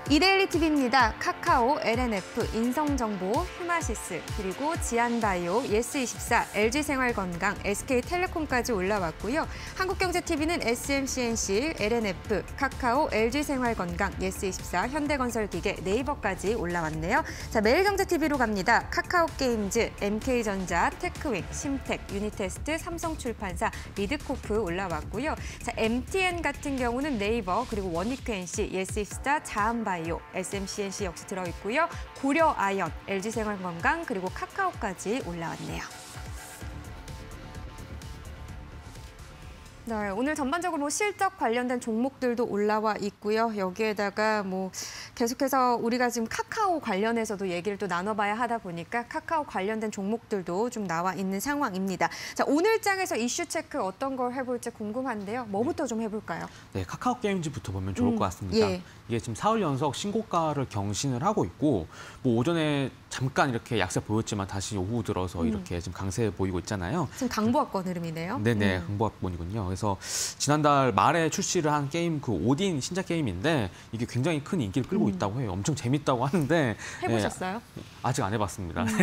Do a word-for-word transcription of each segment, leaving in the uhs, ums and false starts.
이데일리 티비입니다. 카카오, 엘엔에프, 인성정보, 휴마시스, 그리고 지안바이오, 예스이십사, 엘지생활건강, 에스케이텔레콤까지 올라왔고요. 한국경제티비는 에스엠씨엔씨, 엘엔에프, 카카오, 엘지생활건강, 예스이십사, 현대건설기계, 네이버까지 올라왔네요. 자, 매일경제티비로 갑니다. 카카오게임즈, 엠케이전자, 테크윙, 심텍, 유니테스트, 삼성출판사, 리드코프 올라왔고요. 자, 엠티엔 같은 경우는 네이버, 그리고 원익회엔씨, 예스이십사, 자안바이오, 에스엠씨엔씨 역시 들어있고요. 고려아연, 엘지생활건강, 그리고 카카오까지 올라왔네요. 네, 오늘 전반적으로 뭐 실적 관련된 종목들도 올라와 있고요. 여기에다가 뭐 계속해서 우리가 지금 카카오 관련해서도 얘기를 또 나눠봐야 하다 보니까 카카오 관련된 종목들도 좀 나와 있는 상황입니다. 자, 오늘 장에서 이슈 체크 어떤 걸 해볼지 궁금한데요. 뭐부터 좀 해볼까요? 네, 카카오 게임즈부터 보면 좋을 음, 것 같습니다. 예. 이게 지금 사흘 연속 신고가를 경신을 하고 있고, 뭐 오전에 잠깐 이렇게 약세 보였지만 다시 오후 들어서 음. 이렇게 지금 강세 보이고 있잖아요. 지금 강보합권 흐름이네요. 네네, 음. 강보합권이군요. 그래서 지난달 말에 출시를 한 게임 그 오딘 신작 게임인데 이게 굉장히 큰 인기를 끌고 음. 있다고 해요. 엄청 재밌다고 하는데 해보셨어요? 예, 아직 안 해봤습니다. 음.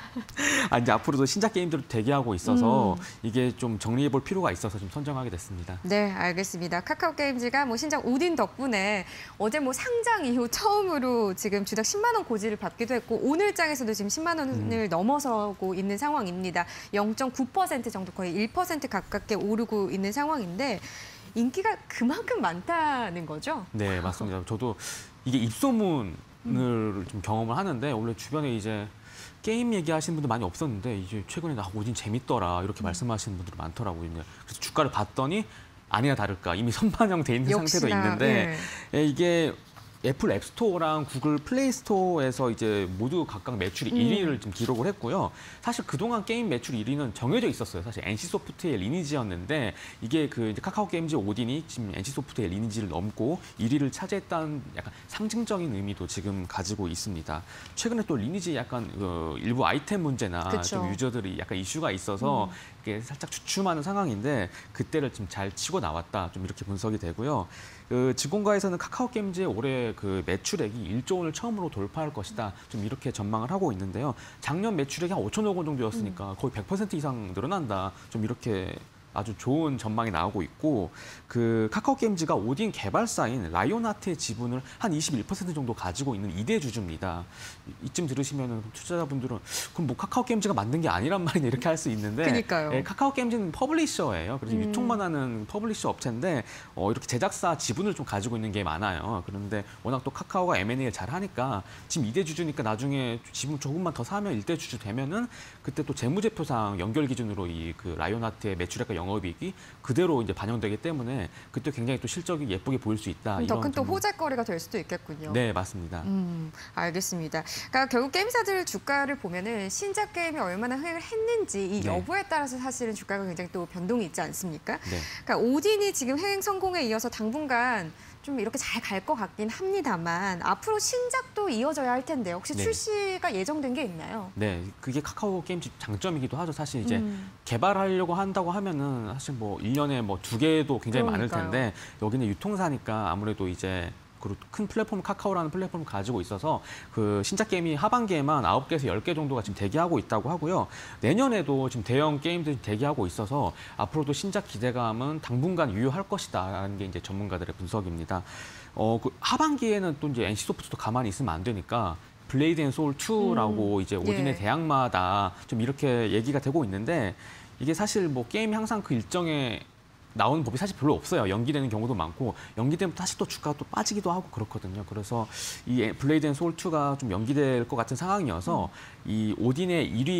아, 이제 앞으로도 신작 게임들을 대기하고 있어서 음. 이게 좀 정리해 볼 필요가 있어서 좀 선정하게 됐습니다. 네, 알겠습니다. 카카오게임즈가 뭐 신작 오딘 덕분에 어제 뭐 상장 이후 처음으로 지금 주당 십만 원 고지를 받기도 했고 오늘 장에서도 지금 십만 원을 음. 넘어서고 있는 상황입니다. 영 점 구 퍼센트 정도 거의 일 퍼센트 가깝게 오르고 있는 상황인데 인기가 그만큼 많다는 거죠? 네, 맞습니다. 저도 이게 입소문을 음. 좀 경험을 하는데 원래 주변에 이제 게임 얘기하시는 분들 많이 없었는데 이제 최근에 나 오딘 재밌더라 이렇게 음. 말씀하시는 분들이 많더라고요. 그래서 주가를 봤더니 아니나 다를까 이미 선반영돼 있는 역시나, 상태도 있는데 예. 이게 애플 앱스토어랑 구글 플레이스토어에서 이제 모두 각각 매출이 음. 일 위를 좀 기록을 했고요. 사실 그동안 게임 매출 일 위는 정해져 있었어요. 사실 엔씨소프트의 리니지였는데 이게 그 이제 카카오 게임즈 오딘이 지금 엔씨소프트의 리니지를 넘고 일 위를 차지했다는 약간 상징적인 의미도 지금 가지고 있습니다. 최근에 또 리니지 약간 그 일부 아이템 문제나 그쵸. 좀 유저들이 약간 이슈가 있어서 음. 이게 살짝 주춤하는 상황인데 그때를 좀 잘 치고 나왔다. 좀 이렇게 분석이 되고요. 그 직공가에서는 카카오 게임즈의 올해 그 매출액이 일조 원을 처음으로 돌파할 것이다. 좀 이렇게 전망을 하고 있는데요. 작년 매출액이 한 오천억 원 정도였으니까 거의 백 퍼센트 이상 늘어난다. 좀 이렇게 아주 좋은 전망이 나오고 있고 그 카카오 게임즈가 오딘 개발사인 라이온하트의 지분을 한 이십일 퍼센트 정도 가지고 있는 이 대 주주입니다. 이쯤 들으시면 투자자분들은 그럼 뭐 카카오 게임즈가 만든 게 아니란 말이냐 이렇게 할 수 있는데 그러니까요. 예, 카카오 게임즈는 퍼블리셔예요. 그래서 음. 유통만 하는 퍼블리셔 업체인데 어, 이렇게 제작사 지분을 좀 가지고 있는 게 많아요. 그런데 워낙 또 카카오가 엠 앤 에이를 잘 하니까 지금 이 대 주주니까 나중에 지분 조금만 더 사면 일 대 주주 되면은 그때 또 재무제표상 연결 기준으로 이 그 라이온하트의 매출액과 영업이익이 그대로 이제 반영되기 때문에 그때 굉장히 또 실적이 예쁘게 보일 수 있다. 더 큰 또 전망. 호재거리가 될 수도 있겠군요. 네, 맞습니다. 음, 알겠습니다. 그러니까 결국 게임사들 주가를 보면은 신작 게임이 얼마나 흥행을 했는지 이 네. 여부에 따라서 사실은 주가가 굉장히 또 변동이 있지 않습니까? 네. 그러니까 오딘이 지금 흥행 성공에 이어서 당분간 좀 이렇게 잘 갈 것 같긴 합니다만 앞으로 신작도 이어져야 할 텐데 혹시 네. 출시가 예정된 게 있나요? 네, 그게 카카오 게임즈 장점이기도 하죠. 사실 이제 음. 개발하려고 한다고 하면은 사실 뭐 일 년에 뭐 두 개도 굉장히 그러니까요. 많을 텐데 여기는 유통사니까 아무래도 이제 그리고 큰 플랫폼 카카오라는 플랫폼을 가지고 있어서 그 신작 게임이 하반기에만 아홉 개에서 열 개 정도가 지금 대기하고 있다고 하고요. 내년에도 지금 대형 게임들이 대기하고 있어서 앞으로도 신작 기대감은 당분간 유효할 것이다라는 게 이제 전문가들의 분석입니다. 어, 그 하반기에는 또 이제 엔씨소프트도 가만히 있으면 안 되니까 블레이드 앤 소울 투라고 음, 이제 오딘의 예. 대항마다 좀 이렇게 얘기가 되고 있는데 이게 사실 뭐 게임이 항상 그 일정에 나오는 법이 사실 별로 없어요. 연기되는 경우도 많고 연기되면 다시 또 주가가 또 빠지기도 하고 그렇거든요. 그래서 이 블레이드 앤 소울 투가 좀 연기될 것 같은 상황이어서 음. 이 오딘의 일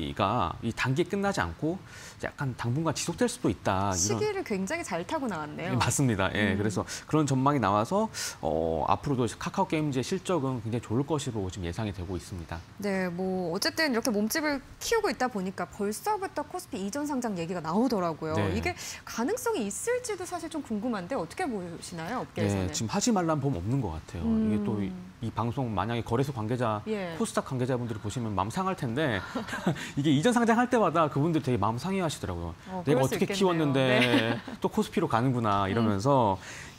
위가 이 단기에 끝나지 않고 약간 당분간 지속될 수도 있다. 시기를 이런... 굉장히 잘 타고 나왔네요. 네, 맞습니다. 예, 음. 그래서 그런 전망이 나와서 어, 앞으로도 카카오 게임즈의 실적은 굉장히 좋을 것으로 지금 예상이 되고 있습니다. 네, 뭐 어쨌든 이렇게 몸집을 키우고 있다 보니까 벌써부터 코스피 이전 상장 얘기가 나오더라고요. 네. 이게 가능성 가능성이 있을지도 사실 좀 궁금한데 어떻게 보시나요, 업계에서는? 네, 지금 하지 말란 법 없는 것 같아요. 음. 이게 또 이 방송 만약에 거래소 관계자, 예. 코스닥 관계자분들이 보시면 마음 상할 텐데 이게 이전 상장할 때마다 그분들 되게 마음 상해하시더라고요. 어, 내가 그럴 수 어떻게 있겠네요. 키웠는데 네. 또 코스피로 가는구나 이러면서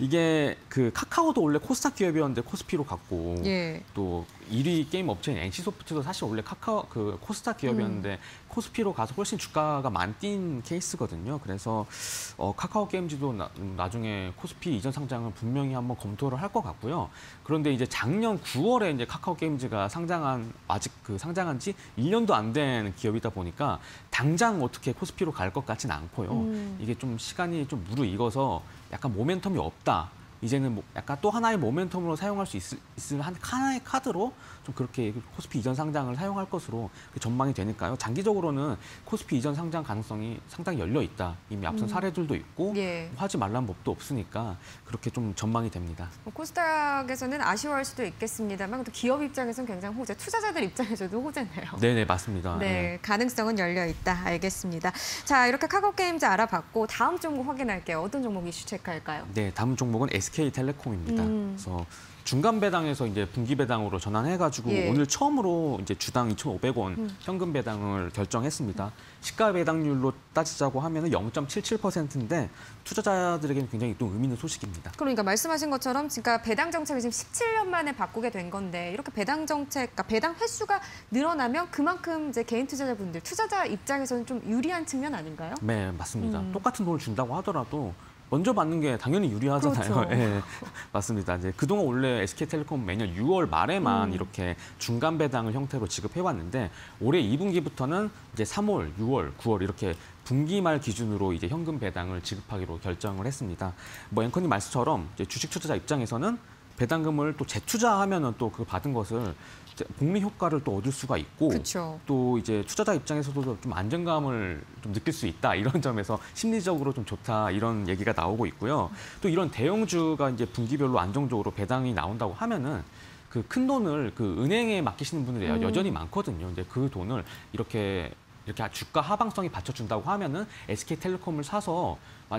이게 그 카카오도 원래 코스닥 기업이었는데 코스피로 갔고 예. 또 일 위 게임 업체인 엔씨소프트도 사실 원래 카카오 그 코스닥 기업이었는데 음. 코스피로 가서 훨씬 주가가 많이 뛴 케이스거든요. 그래서 어, 카카오 게임즈도 나, 나중에 코스피 이전 상장은 분명히 한번 검토를 할 것 같고요. 그런데 이제 작년 구월에 이제 카카오 게임즈가 상장한 아직 그 상장한 지 일 년도 안 된 기업이다 보니까 당장 어떻게 코스피로 갈 것 같지는 않고요. 음. 이게 좀 시간이 좀 무르익어서 약간 모멘텀이 없다. 이제는 뭐 약간 또 하나의 모멘텀으로 사용할 수 있을, 있을 한 하나의 카드로 좀 그렇게 코스피 이전 상장을 사용할 것으로 전망이 되니까요. 장기적으로는 코스피 이전 상장 가능성이 상당히 열려 있다. 이미 앞선 사례들도 있고 예. 하지 말란 법도 없으니까 그렇게 좀 전망이 됩니다. 뭐 코스닥에서는 아쉬워할 수도 있겠습니다만 또 기업 입장에서는 굉장히 호재, 투자자들 입장에서도 호재네요. 네네 맞습니다. 네, 네. 가능성은 열려 있다. 알겠습니다. 자, 이렇게 카카오 게임즈 알아봤고 다음 종목 확인할게요. 어떤 종목 이슈 체크할까요? 네, 다음 종목은 에스케이텔레콤입니다. 음. 그래서 중간 배당에서 이제 분기 배당으로 전환해가지고 예. 오늘 처음으로 이제 주당 이천오백 원 음. 현금 배당을 결정했습니다. 시가 배당률로 따지자고 하면 영 점 칠칠 퍼센트인데 투자자들에게는 굉장히 또 의미 있는 소식입니다. 그러니까 말씀하신 것처럼 그러니까 배당 정책을 지금 십칠 년 만에 바꾸게 된 건데 이렇게 배당 정책, 그러니까 배당 횟수가 늘어나면 그만큼 이제 개인 투자자분들, 투자자 입장에서는 좀 유리한 측면 아닌가요? 네, 맞습니다. 음. 똑같은 돈을 준다고 하더라도 먼저 받는 게 당연히 유리하잖아요. 그렇죠. 네, 맞습니다. 이제 그동안 원래 에스케이텔레콤 매년 유월 말에만 음. 이렇게 중간 배당을 형태로 지급해왔는데 올해 이 분기부터는 이제 삼월, 유월, 구월 이렇게 분기 말 기준으로 이제 현금 배당을 지급하기로 결정을 했습니다. 뭐 앵커님 말씀처럼 이제 주식 투자자 입장에서는 배당금을 또 재투자하면은 또 그 받은 것을 복리 효과를 또 얻을 수가 있고 그쵸. 또 이제 투자자 입장에서도 좀 안정감을 좀 느낄 수 있다 이런 점에서 심리적으로 좀 좋다 이런 얘기가 나오고 있고요. 또 이런 대형주가 이제 분기별로 안정적으로 배당이 나온다고 하면은 그 큰 돈을 그 은행에 맡기시는 분들이 음. 여전히 많거든요. 이제 그 돈을 이렇게 이렇게 주가 하방성이 받쳐준다고 하면은 에스케이텔레콤을 사서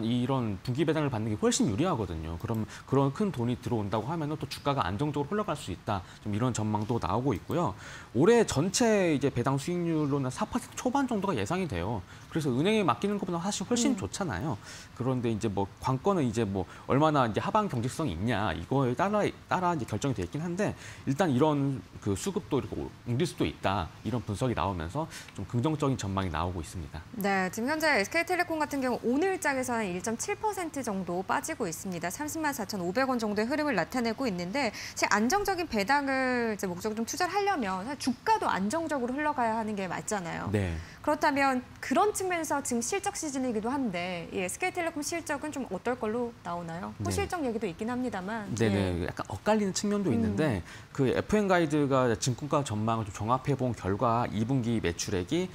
이런 분기 배당을 받는 게 훨씬 유리하거든요. 그럼 그런 큰 돈이 들어온다고 하면은 또 주가가 안정적으로 흘러갈 수 있다. 좀 이런 전망도 나오고 있고요. 올해 전체 이제 배당 수익률로는 사 퍼센트 초반 정도가 예상이 돼요. 그래서 은행에 맡기는 것보다 사실 훨씬 음. 좋잖아요. 그런데 이제 뭐 관건은 이제 뭐 얼마나 이제 하방 경직성이 있냐 이거에 따라 따라 이제 결정이 돼 있긴 한데 일단 이런 그 수급도 이렇게 옮길 수도 있다. 이런 분석이 나오면서 좀 긍정적인 전망이 나오고 있습니다. 네, 지금 현재 에스케이텔레콤 같은 경우 오늘장에서는 일 점 칠 퍼센트 정도 빠지고 있습니다. 삼십만 사천오백 원 정도의 흐름을 나타내고 있는데 제 안정적인 배당을 이제 목적으로 좀 투자를 하려면 사실 주가도 안정적으로 흘러가야 하는 게 맞잖아요. 네. 그렇다면 그런 측면에서 지금 실적 시즌이기도 한데 이 에스케이텔레콤 실적은 좀 어떨 걸로 나오나요? 네. 호실적 얘기도 있긴 합니다만. 네네, 예. 약간 엇갈리는 측면도 있는데 음. 그 에프엠 가이드가 증권가 전망을 좀 종합해 본 결과 이 분기 매출액이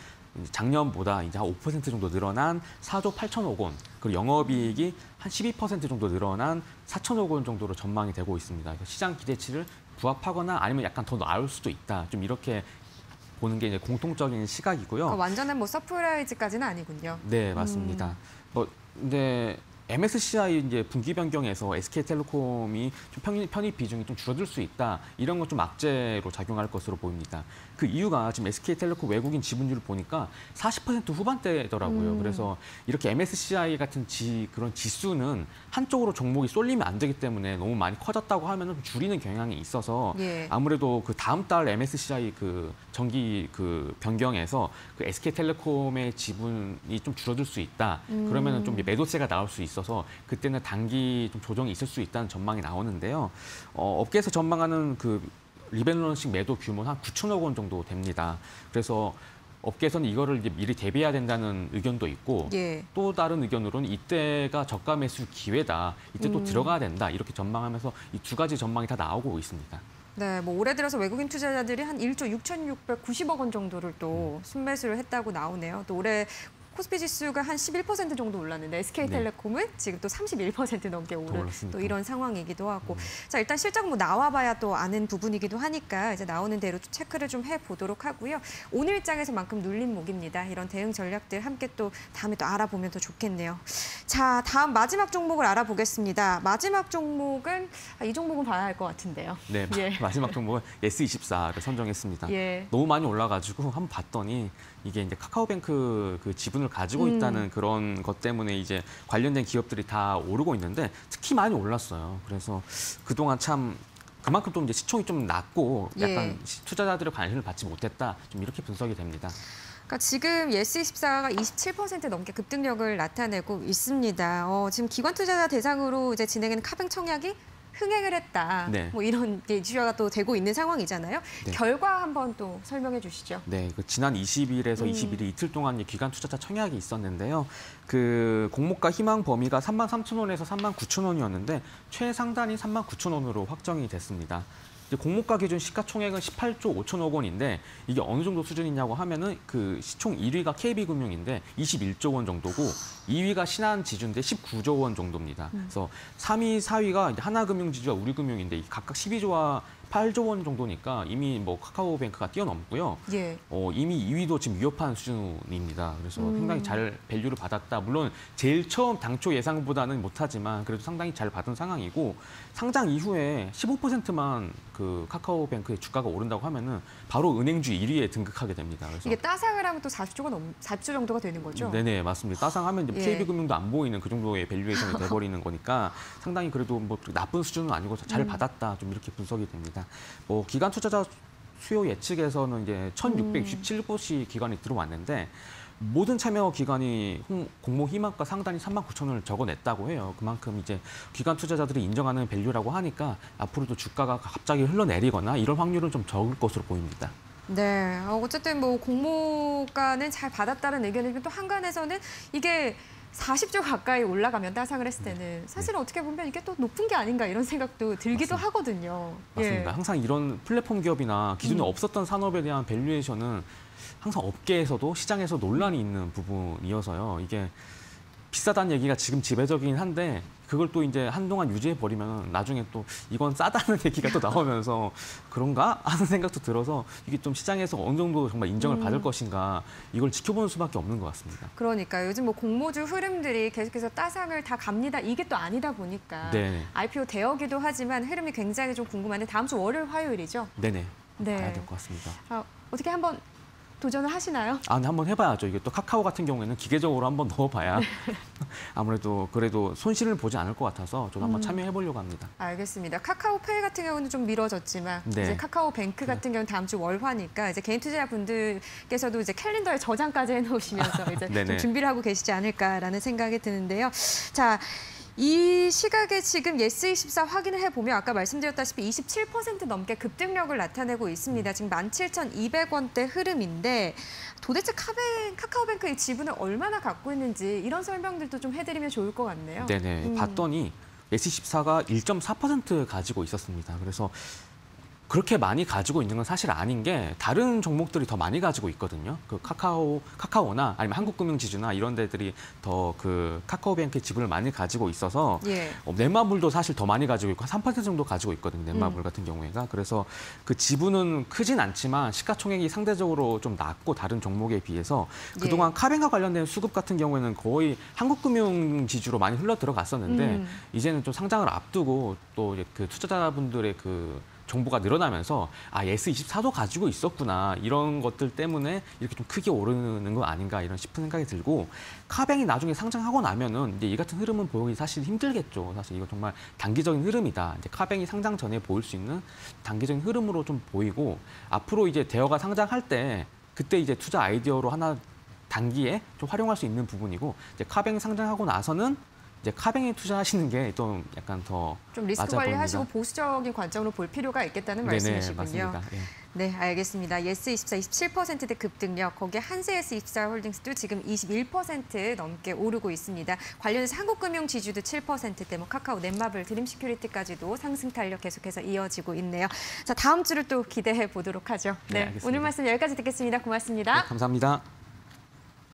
작년보다 이제 한 오 퍼센트 정도 늘어난 사조 팔천억 원, 그리고 영업이익이 한 십이 퍼센트 정도 늘어난 사천억 원 정도로 전망이 되고 있습니다. 그래서 시장 기대치를 부합하거나 아니면 약간 더 나올 수도 있다. 좀 이렇게 보는 게 이제 공통적인 시각이고요. 그러니까 완전한 뭐 서프라이즈까지는 아니군요. 네, 맞습니다. 음. 뭐 근데 엠에스시아이 이제 분기 변경에서 에스케이텔레콤이 좀 편입, 편입 비중이 좀 줄어들 수 있다. 이런 건 좀 악재로 작용할 것으로 보입니다. 그 이유가 지금 에스케이텔레콤 외국인 지분율을 보니까 사십 퍼센트 후반대더라고요. 음. 그래서 이렇게 엠에스시아이 같은 지, 그런 지수는 한쪽으로 종목이 쏠리면 안 되기 때문에 너무 많이 커졌다고 하면 좀 줄이는 경향이 있어서 예. 아무래도 그 다음 달 엠에스시아이 그 정기 그 변경에서 그 에스케이텔레콤의 지분이 좀 줄어들 수 있다. 음. 그러면은 좀 매도세가 나올 수 있어서 그때는 단기 좀 조정이 있을 수 있다는 전망이 나오는데요. 어, 업계에서 전망하는 그 리밸런싱 매도 규모는 한 구천억 원 정도 됩니다. 그래서 업계에서는 이거를 이제 미리 대비해야 된다는 의견도 있고 예. 또 다른 의견으로는 이때가 저가 매수 기회다. 이때 또 음. 들어가야 된다. 이렇게 전망하면서 이 두 가지 전망이 다 나오고 있습니다. 네, 뭐 올해 들어서 외국인 투자자들이 한 일조 육천육백구십억 원 정도를 또 순매수를 했다고 나오네요. 또 올해 코스피 지수가 한 십일 퍼센트 정도 올랐는데 에스케이텔레콤은 네. 지금 또 삼십일 퍼센트 넘게 오른 또 이런 상황이기도 하고. 음. 자, 일단 실적 뭐 나와봐야 또 아는 부분이기도 하니까 이제 나오는 대로 체크를 좀 해보도록 하고요. 오늘장에서만큼 눌린 목입니다. 이런 대응 전략들 함께 또 다음에 또 알아보면 더 좋겠네요. 자, 다음 마지막 종목을 알아보겠습니다. 마지막 종목은 아, 이 종목은 봐야 할 것 같은데요. 네, 예. 마지막 종목은 예스 이십사를 선정했습니다. 예. 너무 많이 올라가지고 한번 봤더니 이게 이제 카카오뱅크 그 지분을 가지고 음. 있다는 그런 것 때문에 이제 관련된 기업들이 다 오르고 있는데 특히 많이 올랐어요. 그래서 그동안 참 그만큼 또 이제 시총이 좀 낮고 약간 예. 투자자들의 관심을 받지 못했다. 좀 이렇게 분석이 됩니다. 그러니까 지금 예스 이십사가 이십칠 퍼센트 넘게 급등력을 나타내고 있습니다. 어, 지금 기관 투자자 대상으로 이제 진행하는 카뱅 청약이 흥행을 했다. 네. 뭐 이런 이슈가 또 되고 있는 상황이잖아요. 네. 결과 한번 또 설명해 주시죠. 네, 그 지난 이십 일에서 음. 이십일 일 이틀 동안 기관 투자자 청약이 있었는데요. 그 공모가 희망 범위가 삼만 삼천 원에서 삼만 구천 원이었는데 최상단이 삼만 구천 원으로 확정이 됐습니다. 이제 공모가 기준 시가총액은 십팔조 오천억 원인데 이게 어느 정도 수준이냐고 하면은 그 시총 일 위가 케이비금융인데 이십일조 원 정도고 이 위가 신한지주인데 십구조 원 정도입니다. 음. 그래서 삼 위, 사 위가 한화금융지주와 우리금융인데 각각 십이조와 팔조 원 정도니까 이미 뭐 카카오뱅크가 뛰어넘고요. 예. 어, 이미 이 위도 지금 위협한 수준입니다. 그래서 음. 상당히 잘 밸류를 받았다. 물론 제일 처음 당초 예상보다는 못하지만 그래도 상당히 잘 받은 상황이고 상장 이후에 십오 퍼센트만 그 카카오뱅크의 주가가 오른다고 하면은 바로 은행주 일 위에 등극하게 됩니다. 그래서 이게 따상을 하면 또 사십조가 넘, 사십조 정도가 되는 거죠? 네네, 맞습니다. 따상하면 이제 예. 케이비금융도 안 보이는 그 정도의 밸류에이션이 돼버리는 거니까 상당히 그래도 뭐 나쁜 수준은 아니고 잘 음. 받았다. 좀 이렇게 분석이 됩니다. 뭐 기관 투자자 수요 예측에서는 이제 천육백육십칠 곳이 기관이 들어왔는데 모든 참여 기관이 공모 희망가 상단이 삼만 구천 원을 적어냈다고 해요. 그만큼 이제 기관 투자자들이 인정하는 밸류라고 하니까 앞으로도 주가가 갑자기 흘러내리거나 이런 확률은 좀 적을 것으로 보입니다. 네, 어, 어쨌든 뭐 공모가는 잘 받았다는 의견이고 또 한간에서는 이게 사십조 가까이 올라가면 따상을 했을 때는 사실은 어떻게 보면 이게 또 높은 게 아닌가 이런 생각도 들기도 맞습니다. 하거든요. 맞습니다. 예. 항상 이런 플랫폼 기업이나 기존에 음. 없었던 산업에 대한 밸류에이션은 항상 업계에서도 시장에서 논란이 있는 부분이어서요. 이게 비싸다는 얘기가 지금 지배적이긴 한데 그걸 또 이제 한동안 유지해 버리면 나중에 또 이건 싸다는 얘기가 또 나오면서 그런가 하는 생각도 들어서 이게 좀 시장에서 어느 정도 정말 인정을 음. 받을 것인가 이걸 지켜보는 수밖에 없는 것 같습니다. 그러니까 요즘 뭐 공모주 흐름들이 계속해서 따상을 다 갑니다. 이게 또 아니다 보니까 네. 아이피오 되어기도 하지만 흐름이 굉장히 좀 궁금한데 다음 주 월요일, 화요일이죠? 네네. 네. 가야 될 것 같습니다. 아, 어떻게 한번 도전을 하시나요? 아, 네, 한번 해봐야죠. 이게 또 카카오 같은 경우에는 기계적으로 한번 넣어봐야 아무래도 그래도 손실을 보지 않을 것 같아서 좀 한번 음. 참여해보려고 합니다. 알겠습니다. 카카오페이 같은 경우는 좀 미뤄졌지만 네. 이제 카카오뱅크 같은 경우는 다음 주 월화니까 이제 개인 투자자분들께서도 이제 캘린더에 저장까지 해놓으시면서 이제 좀 준비를 하고 계시지 않을까라는 생각이 드는데요. 자. 이 시각에 지금 예스 이십사 확인을 해보면 아까 말씀드렸다시피 이십칠 퍼센트 넘게 급등력을 나타내고 있습니다. 지금 만 칠천이백 원대 흐름인데 도대체 카뱅, 카카오뱅크의 지분을 얼마나 갖고 있는지 이런 설명들도 좀 해드리면 좋을 것 같네요. 네네. 음. 봤더니 예스 이십사가 일 점 사 퍼센트 가지고 있었습니다. 그래서 그렇게 많이 가지고 있는 건 사실 아닌 게 다른 종목들이 더 많이 가지고 있거든요. 그 카카오, 카카오나 아니면 한국금융지주나 이런 데들이 더 그 카카오뱅크 지분을 많이 가지고 있어서 예. 어, 넷마블도 사실 더 많이 가지고 있고 한 삼 퍼센트 정도 가지고 있거든요. 넷마블 음. 같은 경우에가. 그래서 그 지분은 크진 않지만 시가총액이 상대적으로 좀 낮고 다른 종목에 비해서 그동안 예. 카뱅과 관련된 수급 같은 경우에는 거의 한국금융지주로 많이 흘러 들어갔었는데 음. 이제는 좀 상장을 앞두고 또 이제 그 투자자분들의 그 정보가 늘어나면서 아 예스 이십사도 가지고 있었구나 이런 것들 때문에 이렇게 좀 크게 오르는 거 아닌가 이런 싶은 생각이 들고 카뱅이 나중에 상장하고 나면은 이제 이 같은 흐름은 보기 사실 힘들겠죠. 사실 이거 정말 단기적인 흐름이다. 이제 카뱅이 상장 전에 보일 수 있는 단기적인 흐름으로 좀 보이고 앞으로 이제 대여가 상장할 때 그때 이제 투자 아이디어로 하나 단기에 좀 활용할 수 있는 부분이고 이제 카뱅 상장하고 나서는 이제 카뱅에 투자하시는 게 좀 약간 더 좀 리스크 맞아 관리하시고 보입니다. 보수적인 관점으로 볼 필요가 있겠다는 네네, 말씀이시군요. 맞습니다. 예. 네, 알겠습니다. 예스 이십사 이십칠 퍼센트대 급등력, 거기에 한세예스 이십사 홀딩스도 지금 이십일 퍼센트 넘게 오르고 있습니다. 관련해서 한국금융지주도 칠 퍼센트대, 뭐 카카오, 넷마블, 드림시큐리티까지도 상승 탄력 계속해서 이어지고 있네요. 자, 다음 주를 또 기대해 보도록 하죠. 네, 네, 알겠습니다. 오늘 말씀 여기까지 듣겠습니다. 고맙습니다. 네, 감사합니다.